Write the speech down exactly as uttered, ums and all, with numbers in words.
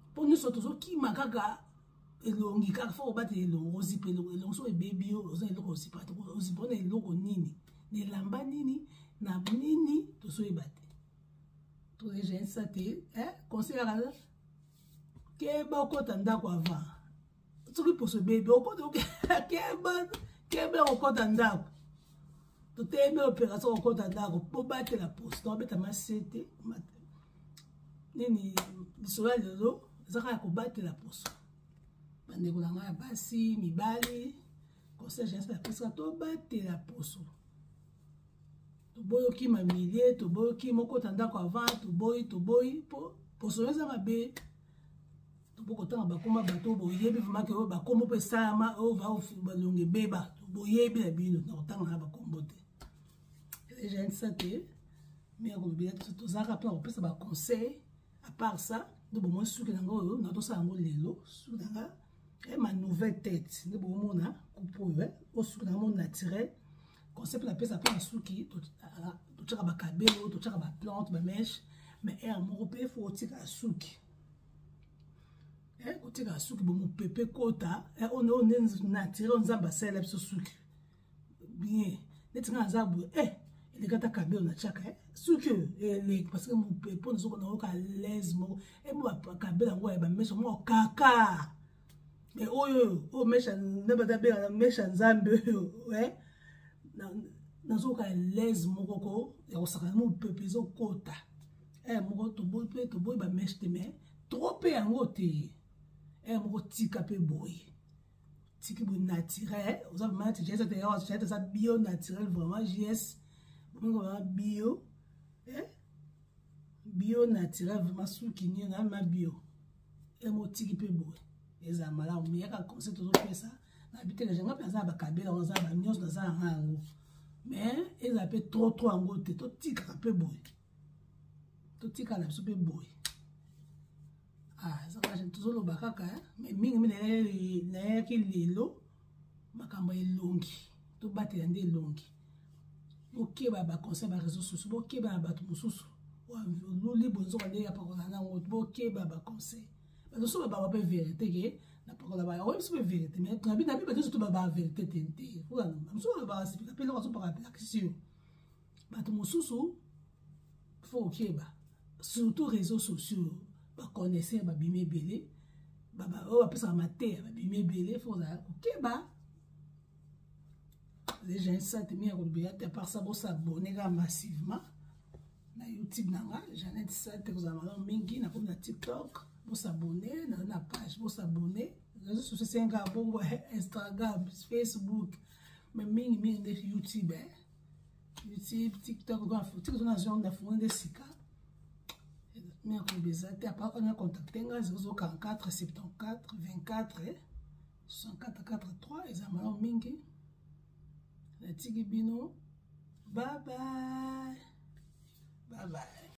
Pour nous surtout qui m'a kaka elongi kaka faut battre elongo aussi elongo so baby oza eloko aussi pas aussi bon eloko nini ne lamba nini na nini to so ebate to les gens ça te hein conseil à la ke ba okota ndako avant soki pour ce bébé okota ke ba ke ba okota ndako to te me opération okota ndako pour battre la poste to beta masete nini bisola lelo zaka ko battre la poste bande ko langa basi mibali conseil gens la poste to battre la poste to boyo ki mamilie to boyo ki mokota ndako avant to boy to boy po poste za mabe beaucoup de temps bakoma bato boyebi vraiment que bakoma pe sama o va au balonge beba boyebi la bino na temps na bakombote les gens ça que mais on bien tout ça rapport on peut ça ba conseil à part ça de bon sou que ngo na to ça ngo lelo sou na et ma nouvelle tête de bon mona coupo au sou na mon naturel concept la pesa pa sou qui to to tshaka ba kabelo to tshaka ba plante ba mèche mais et en européen faut tika souki. Eh, côté la souki bon pépé kota, eh on est on est naturel on zamba célèbre ce souki. Bien, les tinga zabu eh les gata kabelo na chaka eh souki eh les parce que mon pépé on zo na oka l'aise mo eh mo kabelo ngo ba mesho mo kaka. Mais oyo o mesha ne ba dabe na mesha nzambe eh na na zo ka l'aise mo koko ya osaka mo pépé zo kota. Eh mo to boy pe to boy ba meshe mais trop pe yango te. Eh mon tika pe boy tiki bo naturel vous avez mal j'ai ça ça bio naturel vraiment J S vraiment bio eh bio naturel vraiment souki ni na ma bio eh mon tiki pe boy les amala on y a conseil toujours faire ça na habiter les gens pas ça ba kabela on ça ba nyos na ça hango mais ils appellent trop trop en gote to tika pe boy to tika la soupe boy. Ah, ça va, j'ai toujours le bakaka, mais mingi mingi na ki lelo makamba elongi to batela nde elongi ok ba ba conseil ba réseaux sociaux ok ba ba to mususu wa lo libo nzo nde ya pakola na ngo ok ba ba conseil ba no so ba ba vérité ke na pakola ba o so vérité mais quand bi na bi ba to ba ba vérité tente voilà no so ba expliquer pe lo so pa la question ba to mususu faut ok ba surtout réseaux sociaux connaissez ba bimé belé baba o apesa maté ba bimé belé faut ça OK ba les gens ça te mis à bien à part ça bon s'abonner massivement na YouTube nanga Jeannette ça te vous avez mingi na comme na TikTok bon s'abonner na na page bon s'abonner réseaux sociaux c'est un bon Instagram Facebook mais mingi mingi de YouTube YouTube TikTok quoi faut TikTok na zone na fond de sika. Mais après on a contacté zéro quarante-quatre soixante-quatorze vingt-quatre soixante-quatre quatre-vingt-trois et ça m'a mingi la tigi bino bye bye bye bye.